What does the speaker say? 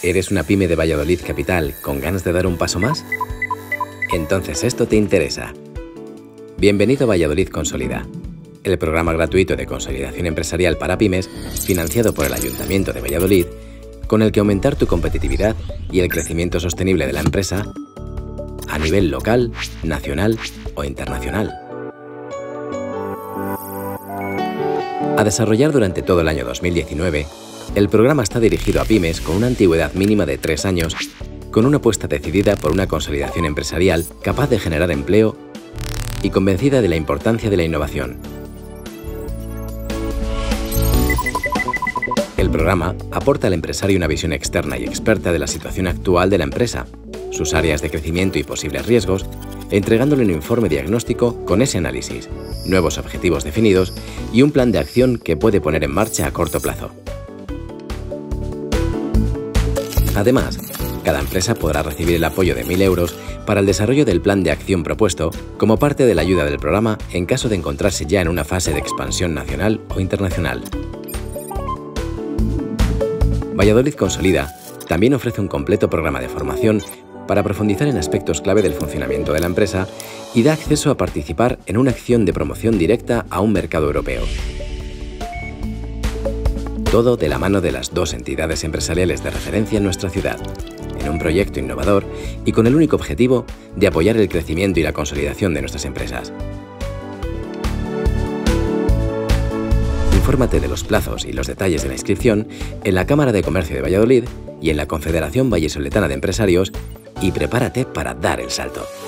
¿Eres una pyme de Valladolid capital con ganas de dar un paso más? Entonces esto te interesa. Bienvenido a Valladolid Consolida, el programa gratuito de consolidación empresarial para pymes financiado por el Ayuntamiento de Valladolid, con el que aumentar tu competitividad y el crecimiento sostenible de la empresa a nivel local, nacional o internacional. A desarrollar durante todo el año 2019, el programa está dirigido a pymes con una antigüedad mínima de 3 años, con una apuesta decidida por una consolidación empresarial capaz de generar empleo y convencida de la importancia de la innovación. El programa aporta al empresario una visión externa y experta de la situación actual de la empresa, sus áreas de crecimiento y posibles riesgos, entregándole un informe diagnóstico con ese análisis, nuevos objetivos definidos y un plan de acción que puede poner en marcha a corto plazo. Además, cada empresa podrá recibir el apoyo de 1.000 euros para el desarrollo del plan de acción propuesto como parte de la ayuda del programa en caso de encontrarse ya en una fase de expansión nacional o internacional. Valladolid Consolida también ofrece un completo programa de formación para profundizar en aspectos clave del funcionamiento de la empresa y da acceso a participar en una acción de promoción directa a un mercado europeo. Todo de la mano de las 2 entidades empresariales de referencia en nuestra ciudad, en un proyecto innovador y con el único objetivo de apoyar el crecimiento y la consolidación de nuestras empresas. Infórmate de los plazos y los detalles de la inscripción en la Cámara de Comercio de Valladolid y en la Confederación Vallesoletana de Empresarios y prepárate para dar el salto.